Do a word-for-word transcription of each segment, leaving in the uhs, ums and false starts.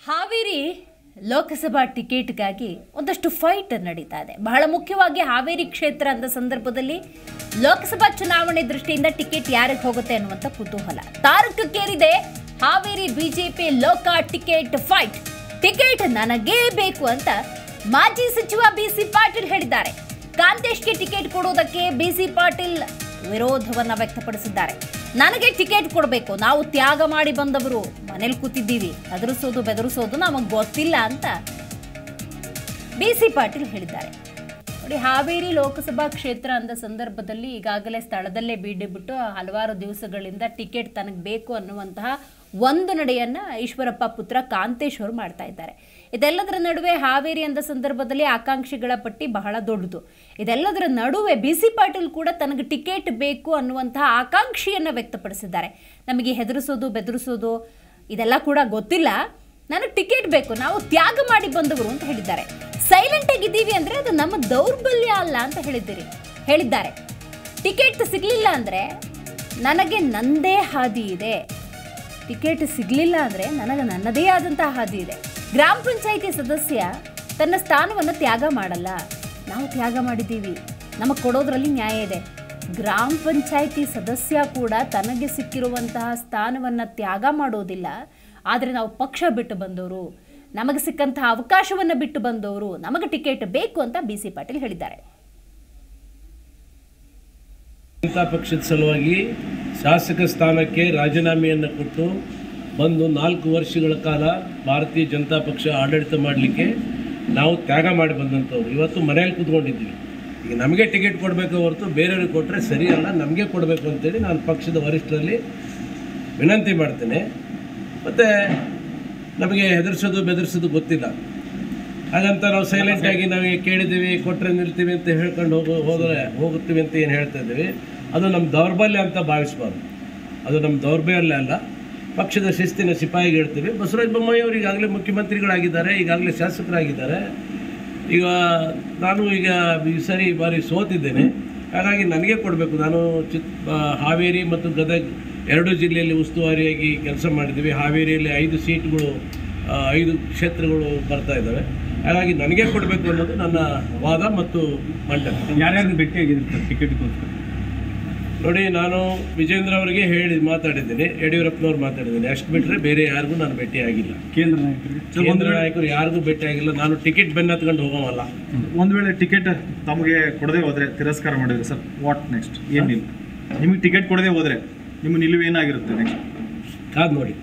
ಹಾವೇರಿ ಲೋಕಸಭಾ ಟಿಕೆಟ್ಗಾಗಿ ಒಂದಷ್ಟು ಫೈಟ್ ನಡೀತಾ ಇದೆ. ಬಹಳ ಮುಖ್ಯವಾಗಿ ಹಾವೇರಿ ಕ್ಷೇತ್ರ ಅಂದ ಸಂದರ್ಭದಲ್ಲಿ ಲೋಕಸಭಾ ಚುನಾವಣೆ ದೃಷ್ಟಿಯಿಂದ ಟಿಕೆಟ್ ಯಾರಿಗೆ ಹೋಗುತ್ತೆ ಅನ್ನುವಂಥ ಕುತೂಹಲ ತಾರಕಕ್ಕೇರಿದೆ. ಹಾವೇರಿ ಬಿಜೆಪಿ ಲೋಕ ಟಿಕೆಟ್ ಫೈಟ್. ಟಿಕೆಟ್ ನನಗೇ ಬೇಕು ಅಂತ ಮಾಜಿ ಸಚಿವ ಬಿಸಿ ಪಾಟೀಲ್ ಹೇಳಿದ್ದಾರೆ. ಕಾಂತೇಶ್ಗೆ ಟಿಕೆಟ್ ಕೊಡುವುದಕ್ಕೆ ಬಿಸಿ ಪಾಟೀಲ್ ವಿರೋಧವನ್ನ ವ್ಯಕ್ತಪಡಿಸಿದ್ದಾರೆ. ನನಗೆ ಟಿಕೆಟ್ ಕೊಡಬೇಕು, ನಾವು ತ್ಯಾಗ ಮಾಡಿ ಬಂದವರು, ಮನೇಲಿ ಕೂತಿದ್ದೀವಿ, ಹೆದರಿಸೋದು ಬೆದರಿಸೋದು ನಮಗೆ ಗೊತ್ತಿಲ್ಲ ಅಂತ ಬಿಸಿ ಪಾಟೀಲ್ ಹೇಳಿದ್ದಾರೆ. ನೋಡಿ, ಹಾವೇರಿ ಲೋಕಸಭಾ ಕ್ಷೇತ್ರ ಅಂದ ಸಂದರ್ಭದಲ್ಲಿ ಈಗಾಗಲೇ ಸ್ಥಳದಲ್ಲೇ ಬೀಡಿಬಿಟ್ಟು ಹಲವಾರು ದಿವಸಗಳಿಂದ ಟಿಕೆಟ್ ತನಗೆ ಬೇಕು ಅನ್ನುವಂತಹ ಒಂದು ನಡೆಯನ್ನ ಈಶ್ವರಪ್ಪ ಪುತ್ರ ಕಾಂತೇಶ್ ಅವರು ಮಾಡ್ತಾ ಇದ್ದಾರೆ. ಇದೆಲ್ಲದರ ನಡುವೆ ಹಾವೇರಿ ಅಂದ ಸಂದರ್ಭದಲ್ಲಿ ಆಕಾಂಕ್ಷಿಗಳ ಪಟ್ಟಿ ಬಹಳ ದೊಡ್ಡದು. ಇದೆಲ್ಲದರ ನಡುವೆ ಬಿಸಿ ಪಾಟೀಲ್ ಕೂಡ ತನಗೆ ಟಿಕೆಟ್ ಬೇಕು ಅನ್ನುವಂತಹ ಆಕಾಂಕ್ಷೆಯನ್ನು ವ್ಯಕ್ತಪಡಿಸಿದ್ದಾರೆ. ನಮಗೆ ಹೆದರಿಸೋದು ಬೆದರಿಸೋದು ಇದೆಲ್ಲ ಕೂಡ ಗೊತ್ತಿಲ್ಲ, ನನಗೆ ಟಿಕೆಟ್ ಬೇಕು, ನಾವು ತ್ಯಾಗ ಮಾಡಿ ಬಂದವರು ಅಂತ ಹೇಳಿದ್ದಾರೆ. ಸೈಲೆಂಟ್ ಆಗಿದ್ದೀವಿ ಅಂದರೆ ಅದು ನಮ್ಮ ದೌರ್ಬಲ್ಯ ಅಲ್ಲ ಅಂತ ಹೇಳಿದ್ದೀರಿ ಹೇಳಿದ್ದಾರೆ. ಟಿಕೆಟ್ ಸಿಗಲಿಲ್ಲ ಅಂದರೆ ನನಗೆ ನನ್ನದೇ ಹಾದಿ ಇದೆ, ಟಿಕೆಟ್ ಸಿಗಲಿಲ್ಲ ಅಂದರೆ ನನಗೆ ನನ್ನದೇ ಆದಂತಹ ಹಾದಿ ಇದೆ. ಗ್ರಾಮ ಪಂಚಾಯಿತಿ ಸದಸ್ಯ ತನ್ನ ಸ್ಥಾನವನ್ನು ತ್ಯಾಗ ಮಾಡಲ್ಲ, ನಾವು ತ್ಯಾಗ ಮಾಡಿದ್ದೀವಿ, ನಮಗೆ ಕೊಡೋದ್ರಲ್ಲಿ ನ್ಯಾಯ ಇದೆ. ಗ್ರಾಮ ಪಂಚಾಯಿತಿ ಸದಸ್ಯ ಕೂಡ ತನಗೆ ಸಿಕ್ಕಿರುವಂತಹ ಸ್ಥಾನವನ್ನು ತ್ಯಾಗ ಮಾಡೋದಿಲ್ಲ. ಆದರೆ ನಾವು ಪಕ್ಷ ಬಿಟ್ಟು ಬಂದವರು, ನಮಗೆ ಸಿಕ್ಕಂತಹ ಅವಕಾಶವನ್ನು ಬಿಟ್ಟು ಬಂದವರು, ನಮಗೆ ಟಿಕೆಟ್ ಬೇಕು ಅಂತ ಬಿಸಿ ಪಾಟೀಲ್ ಹೇಳಿದ್ದಾರೆ. ಜನತಾ ಪಕ್ಷದ ಸಲುವಾಗಿ ಶಾಸಕ ಸ್ಥಾನಕ್ಕೆ ರಾಜೀನಾಮೆಯನ್ನು ಕೊಟ್ಟು ಬಂದು ನಾಲ್ಕು ವರ್ಷಗಳ ಕಾಲ ಭಾರತೀಯ ಜನತಾ ಪಕ್ಷ ಆಡಳಿತ ಮಾಡಲಿಕ್ಕೆ ನಾವು ತ್ಯಾಗ ಮಾಡಿ ಬಂದಂಥವ್ರು ಇವತ್ತು ಮನೆಯಲ್ಲಿ ಕೂತ್ಕೊಂಡಿದ್ದೀವಿ. ಈಗ ನಮಗೆ ಟಿಕೆಟ್ ಕೊಡಬೇಕು ಹೊರತು ಬೇರೆಯವ್ರಿಗೆ ಕೊಟ್ಟರೆ ಸರಿಯಲ್ಲ, ನಮಗೆ ಕೊಡಬೇಕು ಅಂತೇಳಿ ನಾನು ಪಕ್ಷದ ವರಿಷ್ಠರಲ್ಲಿ ವಿನಂತಿ ಮಾಡ್ತೇನೆ. ಮತ್ತು ನಮಗೆ ಹೆದರಿಸೋದು ಬೆದರಿಸೋದು ಗೊತ್ತಿಲ್ಲ, ಹಾಗಂತ ನಾವು ಸೈಲೆಂಟಾಗಿ ನಾವೇ ಕೇಳಿದ್ದೀವಿ ಕೊಟ್ಟರೆ ನಿಲ್ತೀವಿ ಅಂತ ಹೇಳ್ಕೊಂಡು ಹೋಗೋ ಹೋದರೆ ಹೋಗುತ್ತೀವಿ ಅಂತ ಏನು ಹೇಳ್ತಾ ಇದ್ದೀವಿ, ಅದು ನಮ್ಮ ದೌರ್ಬಲ್ಯ ಅಂತ ಭಾವಿಸ್ಬಾರ್ದು. ಅದು ನಮ್ಮ ದೌರ್ಬಲ್ಯ ಅಲ್ಲ, ಪಕ್ಷದ ಶಿಸ್ತಿನ ಸಿಪಾಯಿಗೆ ಹೇಳ್ತೀವಿ. ಬಸವರಾಜ ಬೊಮ್ಮಾಯಿ ಅವರು ಈಗಾಗಲೇ ಮುಖ್ಯಮಂತ್ರಿಗಳಾಗಿದ್ದಾರೆ, ಈಗಾಗಲೇ ಶಾಸಕರಾಗಿದ್ದಾರೆ. ಈಗ ನಾನು ಈಗ ಈ ಸರಿ ಬಾರಿ ಸೋತಿದ್ದೇನೆ, ಹಾಗಾಗಿ ನನಗೆ ಕೊಡಬೇಕು. ನಾನು ಚಿತ್ ಹಾವೇರಿ ಮತ್ತು ಗದಗ ಎರಡು ಜಿಲ್ಲೆಯಲ್ಲಿ ಉಸ್ತುವಾರಿಯಾಗಿ ಕೆಲಸ ಮಾಡಿದ್ದೀವಿ. ಹಾವೇರಿಯಲ್ಲಿ ಐದು ಸೀಟ್ಗಳು ಐದು ಕ್ಷೇತ್ರಗಳು ಬರ್ತಾ ಇದ್ದಾವೆ, ಹಾಗಾಗಿ ನನಗೆ ಕೊಡಬೇಕು ಅನ್ನೋದು ನನ್ನ ವಾದ ಮತ್ತು ಮಂಡನೆ. ಯಾರ್ಯಾರು ಭೇಟಿಯಾಗಿದ್ದಾರೆ ಟಿಕೆಟ್ಗೋಸ್ಕರ? ನೋಡಿ, ನಾನು ವಿಜೇಂದ್ರ ಅವರಿಗೆ ಹೇಳಿ ಮಾತಾಡಿದ್ದೀನಿ, ಯಡಿಯೂರಪ್ಪನವ್ರು ಮಾತಾಡಿದ್ದೀನಿ, ಅಷ್ಟು ಬಿಟ್ಟರೆ ಬೇರೆ ಯಾರಿಗೂ ನಾನು ಭೇಟಿ ಆಗಿಲ್ಲ. ಕೇಂದ್ರ ನಾಯಕರು ಕೇಂದ್ರ ನಾಯಕರು ಯಾರಿಗೂ ಭೇಟಿ ಆಗಿಲ್ಲ. ನಾನು ಟಿಕೆಟ್ ಬೆನ್ನ ಹತ್ಕೊಂಡು ಹೋಗೋವಲ್ಲ. ಒಂದು ವೇಳೆ ಟಿಕೆಟ್ ತಮಗೆ ಕೊಡದೆ ಹೋದರೆ, ತಿರಸ್ಕಾರ ಮಾಡಿದ್ರೆ ಸರ್ ವಾಟ್ ನೆಕ್ಸ್ಟ್? ಏನಿಲ್ಲ, ನಿಮಗೆ ಟಿಕೆಟ್ ಕೊಡದೆ ಹೋದರೆ ನಿಮ್ಮ ನಿಲುವು ಏನಾಗಿರುತ್ತೆ ನೆಕ್ಸ್ಟ್? ಕಾದು ನೋಡಿ.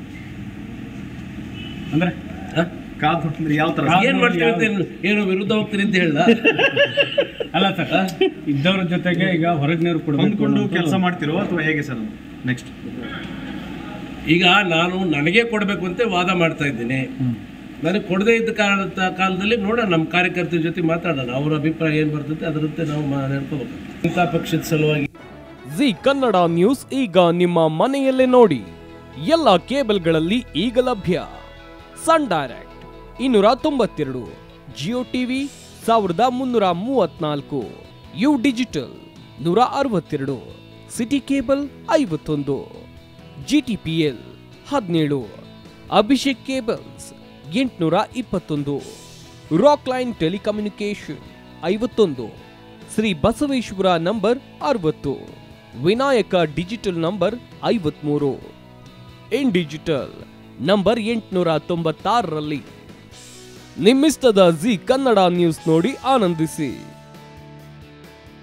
ಅಂದರೆ ಕಾದು ನೋಡಿದ್ರೆ ಯಾವ ಥರ ಏನು ಮಾಡ್ತೀವಿ ಅಂತ ಏನು ವಿರುದ್ಧ ಹೋಗ್ತೀರಿ ಅಂತ ಹೇಳ ಅಲ್ಲ ಸರ್, ಇದ್ದವ್ರ ಜೊತೆಗೆ ಈಗ ಹೊರಗಿನವ್ರು ಕೂಡ ಹೊಂದ್ಕೊಂಡು ಕೆಲಸ ಮಾಡ್ತಿರೋ ಅಥವಾ ಹೇಗೆ ಸರ್ ನೆಕ್ಸ್ಟ್? ಈಗ ನಾನು ನನಗೆ ಕೊಡಬೇಕು ಅಂತ ವಾದ ಮಾಡ್ತಾ ಇದ್ದೀನಿ. ನನಗೆ ಕೊಡದೇ ಇದ್ದ ಕಾಲದ ಕಾಲದಲ್ಲಿ ನೋಡೋಣ, ನಮ್ಮ ಕಾರ್ಯಕರ್ತರ ಜೊತೆ ಮಾತಾಡೋಣ, ಅವರ ಅಭಿಪ್ರಾಯ ಏನು ಬರ್ತದೆ ಅದರಂತೆ ನಾವು ನೆಡ್ಕೋಬೇಕು. ಜನತಾ ಪಕ್ಷದ ಸಲುವಾಗಿ ಜಿ ಕನ್ನಡ ನ್ಯೂಸ್ ಈಗ ನಿಮ್ಮ ಮನೆಯಲ್ಲೇ ನೋಡಿ. ಎಲ್ಲ ಕೇಬಲ್ಗಳಲ್ಲಿ ಈಗ ಲಭ್ಯ. ಸನ್ ಡೈರೆಕ್ಟ್ ಇನ್ನೂರ ತೊಂಬತ್ತೆರಡು, ಜಿಯೋ ಟಿವಿ ಸಾವಿರದ ಮುನ್ನೂರ ಮೂವತ್ನಾಲ್ಕು, ಯು ಡಿಜಿಟಲ್ ನೂರ ಅರವತ್ತೆರಡು, ಸಿಟಿ ಕೇಬಲ್ ಐವತ್ತೊಂದು, ಜಿ ಟಿ ಪಿ ಎಲ್ ಹದಿನೇಳು, ಅಭಿಷೇಕ್ ಕೇಬಲ್ಸ್ ಎಂಟುನೂರ ಇಪ್ಪತ್ತೊಂದು, ರಾಕ್ ಲೈನ್ ಟೆಲಿಕಮ್ಯುನಿಕೇಶನ್ ಐವತ್ತೊಂದು, ಶ್ರೀ ಬಸವೇಶ್ವರ ನಂಬರ್ ಅರವತ್ತು, ವಿನಾಯಕ ಡಿಜಿಟಲ್ ನಂಬರ್ ಐವತ್ಮೂರು, ಇನ್ ಡಿಜಿಟಲ್ ನಂಬರ್ ಎಂಟುನೂರ ತೊಂಬತ್ತಾರರಲ್ಲಿ. ನಿಮ್ಮಿಸ್ತದ ಜಿ ಕನ್ನಡ ನ್ಯೂಸ್ ನೋಡಿ ಆನಂದಿಸಿ.